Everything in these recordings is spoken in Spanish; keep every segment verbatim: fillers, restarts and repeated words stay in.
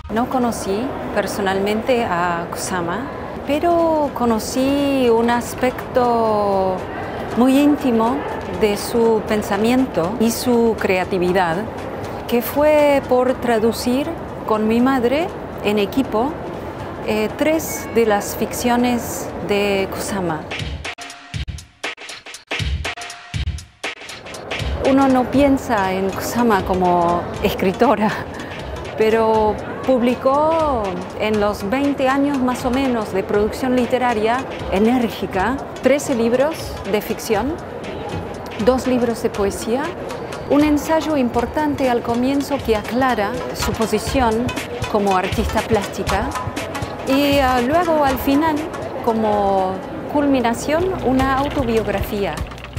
No conocí personalmente a Kusama, pero conocí un aspecto muy íntimo de su pensamiento y su creatividad, que fue por traducir con mi madre en equipo eh, tres de las ficciones de Kusama. Uno no piensa en Kusama como escritora, pero publicó en los veinte años más o menos de producción literaria enérgica trece libros de ficción, dos libros de poesía, un ensayo importante al comienzo que aclara su posición como artista plástica y uh, luego al final, como culminación, una autobiografía.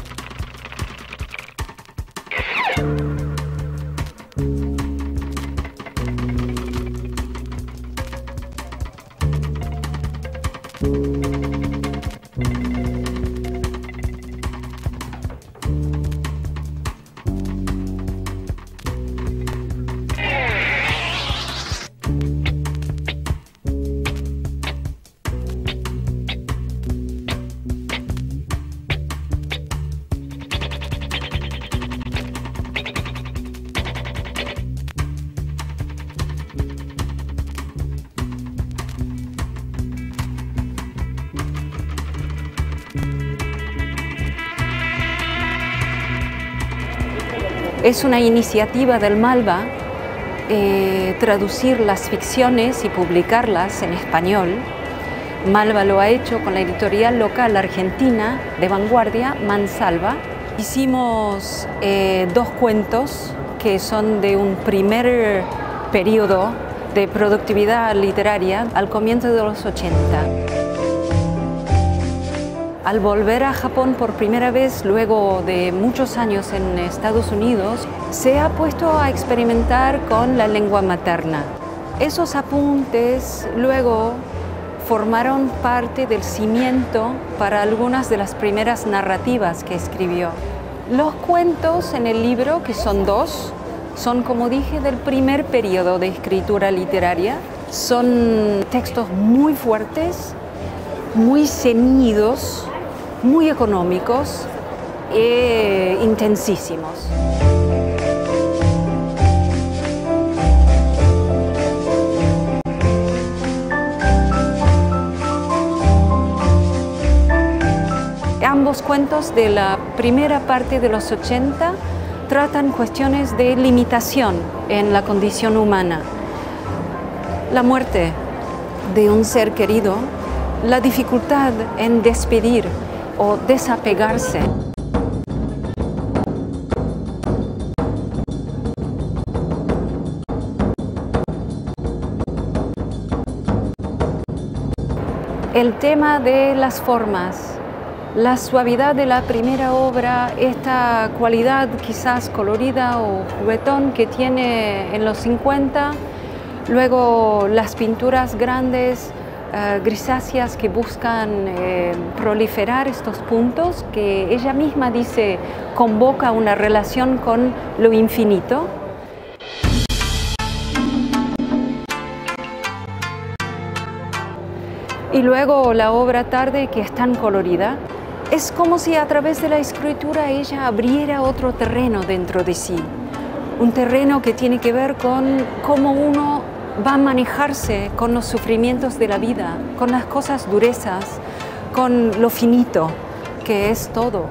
Es una iniciativa del Malva eh, traducir las ficciones y publicarlas en español. Malva lo ha hecho con la editorial local argentina de vanguardia, Mansalva. Hicimos eh, dos cuentos que son de un primer periodo de productividad literaria al comienzo de los ochenta. Al volver a Japón por primera vez, luego de muchos años en Estados Unidos, se ha puesto a experimentar con la lengua materna. Esos apuntes luego formaron parte del cimiento para algunas de las primeras narrativas que escribió. Los cuentos en el libro, que son dos, son, como dije, del primer periodo de escritura literaria. Son textos muy fuertes, muy ceñidos, muy económicos e intensísimos. Ambos cuentos de la primera parte de los ochenta tratan cuestiones de limitación en la condición humana. La muerte de un ser querido, la dificultad en despedir o desapegarse. El tema de las formas, la suavidad de la primera obra, esta cualidad quizás colorida o juguetón que tiene en los cincuenta, luego las pinturas grandes, Uh, grisáceas que buscan eh, proliferar estos puntos que ella misma dice convoca una relación con lo infinito. Y luego la obra tarde, que es tan colorida. Es como si a través de la escritura ella abriera otro terreno dentro de sí. Un terreno que tiene que ver con cómo uno va a manejarse con los sufrimientos de la vida, con las cosas durezas, con lo finito, que es todo.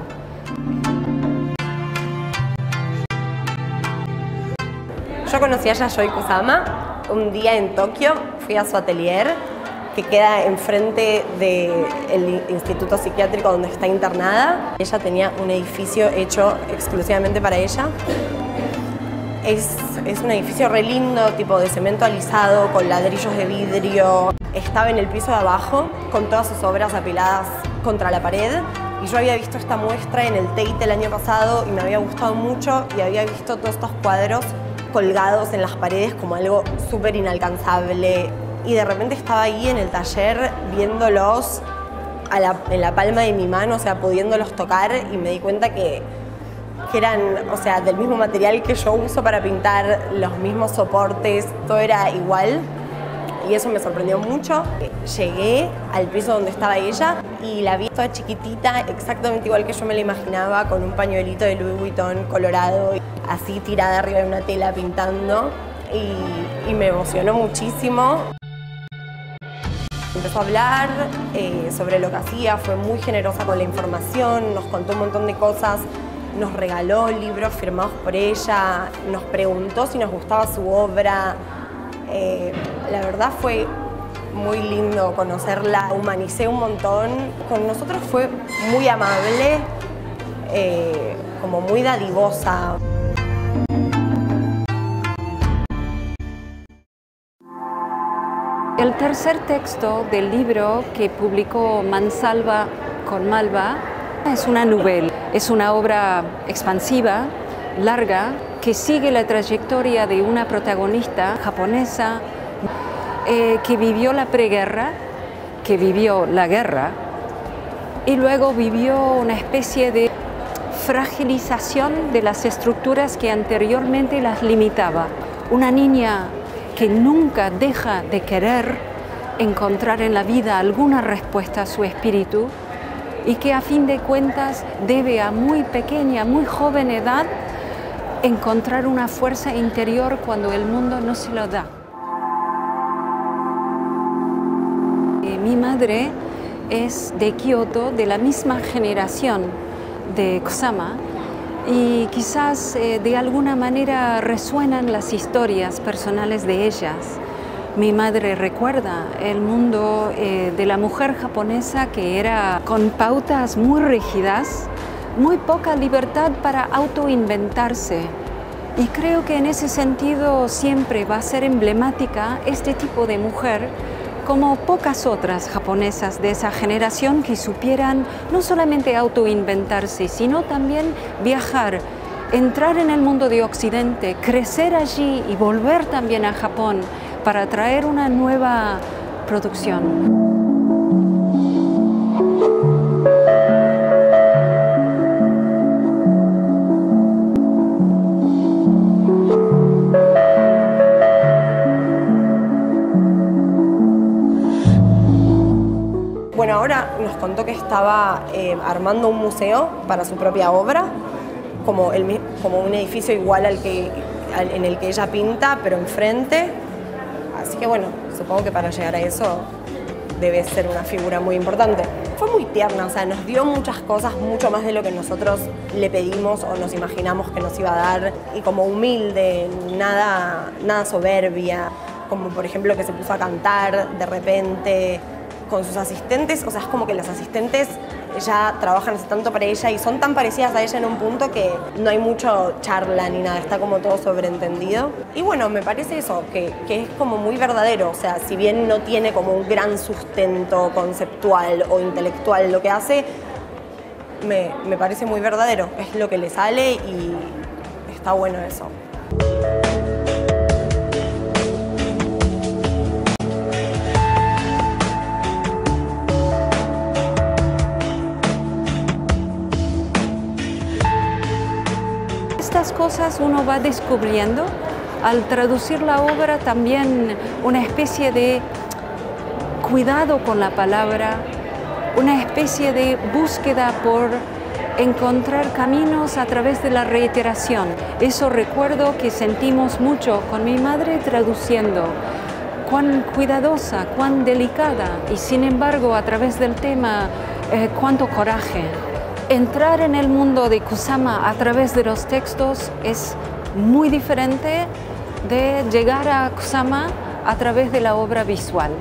Yo conocí a Yayoi Kusama un día en Tokio, fui a su atelier, que queda enfrente del instituto psiquiátrico donde está internada. Ella tenía un edificio hecho exclusivamente para ella. Es, es un edificio re lindo, tipo de cemento alisado, con ladrillos de vidrio. Estaba en el piso de abajo, con todas sus obras apiladas contra la pared. Y yo había visto esta muestra en el Tate el año pasado y me había gustado mucho. Y había visto todos estos cuadros colgados en las paredes como algo súper inalcanzable. Y de repente estaba ahí en el taller viéndolos a la, en la palma de mi mano, o sea, pudiéndolos tocar. Y me di cuenta que que eran, o sea, del mismo material que yo uso para pintar, los mismos soportes, todo era igual. y eso me sorprendió mucho. Llegué al piso donde estaba ella y la vi toda chiquitita, exactamente igual que yo me la imaginaba, con un pañuelito de Louis Vuitton colorado, así tirada arriba de una tela pintando, y, y me emocionó muchísimo. Empezó a hablar eh, sobre lo que hacía, fue muy generosa con la información, nos contó un montón de cosas, nos regaló libros firmados por ella, nos preguntó si nos gustaba su obra. Eh, la verdad fue muy lindo conocerla, humanicé un montón. Con nosotros fue muy amable, eh, como muy dadivosa. El tercer texto del libro que publicó Mansalva con Malva es una novela, es una obra expansiva, larga, que sigue la trayectoria de una protagonista japonesa eh, que vivió la preguerra, que vivió la guerra y luego vivió una especie de fragilización de las estructuras que anteriormente las limitaba. Una niña que nunca deja de querer encontrar en la vida alguna respuesta a su espíritu y que a fin de cuentas debe a muy pequeña, muy joven edad encontrar una fuerza interior cuando el mundo no se lo da. Eh, mi madre es de Kioto, de la misma generación de Kusama, y quizás eh, de alguna manera resuenan las historias personales de ellas. Mi madre recuerda el mundo eh, de la mujer japonesa que era con pautas muy rígidas, muy poca libertad para autoinventarse. Y creo que en ese sentido siempre va a ser emblemática este tipo de mujer, como pocas otras japonesas de esa generación que supieran no solamente autoinventarse, sino también viajar, entrar en el mundo de Occidente, crecer allí y volver también a Japón para traer una nueva producción. Bueno, ahora nos contó que estaba eh, armando un museo para su propia obra, como, el, como un edificio igual al que, al, en el que ella pinta, pero enfrente. Así que bueno, supongo que para llegar a eso debe ser una figura muy importante. Fue muy tierna, o sea, nos dio muchas cosas, mucho más de lo que nosotros le pedimos o nos imaginamos que nos iba a dar, y como humilde, nada, nada soberbia, como por ejemplo que se puso a cantar de repente con sus asistentes. O sea, es como que las asistentes ya trabajan hace tanto para ella y son tan parecidas a ella en un punto que no hay mucho charla ni nada, está como todo sobreentendido. Y bueno, me parece eso, que, que es como muy verdadero, o sea, si bien no tiene como un gran sustento conceptual o intelectual lo que hace, me, me parece muy verdadero, es lo que le sale y está bueno eso. Estas cosas uno va descubriendo al traducir la obra, también una especie de cuidado con la palabra, una especie de búsqueda por encontrar caminos a través de la reiteración. Eso recuerdo que sentimos mucho con mi madre traduciendo, cuán cuidadosa, cuán delicada y sin embargo a través del tema eh, cuánto coraje. Entrar en el mundo de Kusama a través de los textos es muy diferente de llegar a Kusama a través de la obra visual.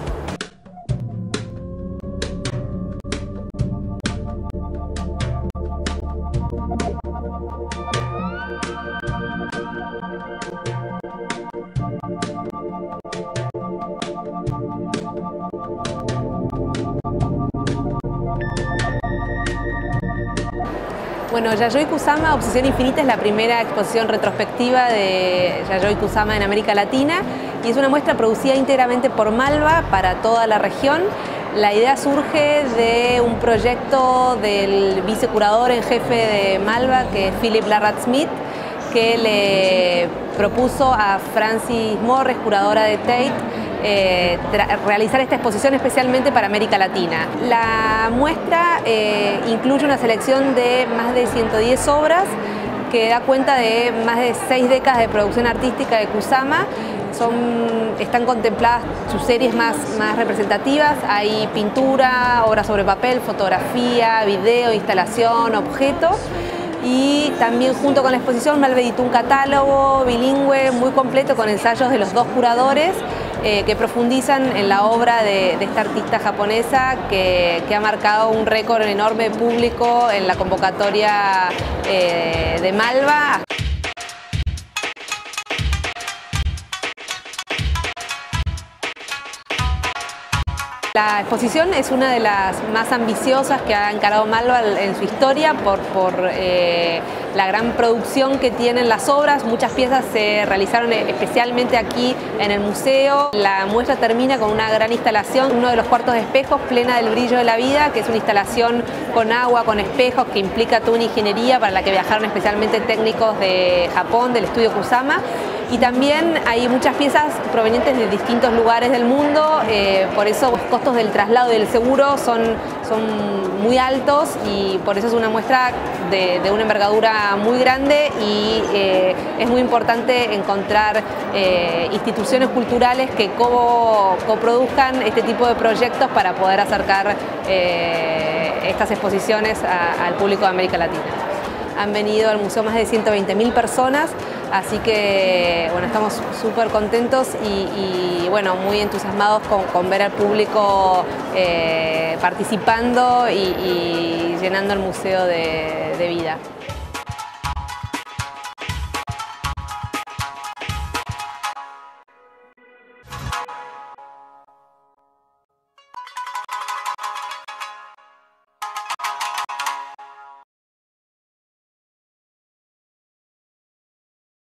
Bueno, Yayoi Kusama, Obsesión Infinita, es la primera exposición retrospectiva de Yayoi Kusama en América Latina y es una muestra producida íntegramente por Malva para toda la región. La idea surge de un proyecto del vicecurador en jefe de Malva, que es Philip Larratt-Smith, que le propuso a Francis Morris, curadora de Tate, eh, realizar esta exposición especialmente para América Latina. La muestra eh, incluye una selección de más de ciento diez obras que da cuenta de más de seis décadas de producción artística de Kusama. Son, están contempladas sus series más, más representativas. Hay pintura, obras sobre papel, fotografía, video, instalación, objeto. Y también junto con la exposición Malve editó un catálogo bilingüe muy completo con ensayos de los dos curadores eh, que profundizan en la obra de, de esta artista japonesa que, que ha marcado un récord enorme de público en la convocatoria eh, de Malva. La exposición es una de las más ambiciosas que ha encarado Malva en su historia por, por eh, la gran producción que tienen las obras. Muchas piezas se realizaron especialmente aquí en el museo. La muestra termina con una gran instalación, uno de los cuartos de espejos, plena del brillo de la vida, que es una instalación con agua, con espejos, que implica toda una ingeniería para la que viajaron especialmente técnicos de Japón, del estudio Kusama. Y también hay muchas piezas provenientes de distintos lugares del mundo, eh, por eso los costos del traslado y del seguro son, son muy altos y por eso es una muestra de, de una envergadura muy grande y eh, es muy importante encontrar eh, instituciones culturales que co coproduzcan este tipo de proyectos para poder acercar eh, estas exposiciones a, al público de América Latina. Han venido al museo más de ciento veinte mil personas, así que bueno, estamos súper contentos y, y bueno, muy entusiasmados con, con ver al público eh, participando y, y llenando el museo de, de vida.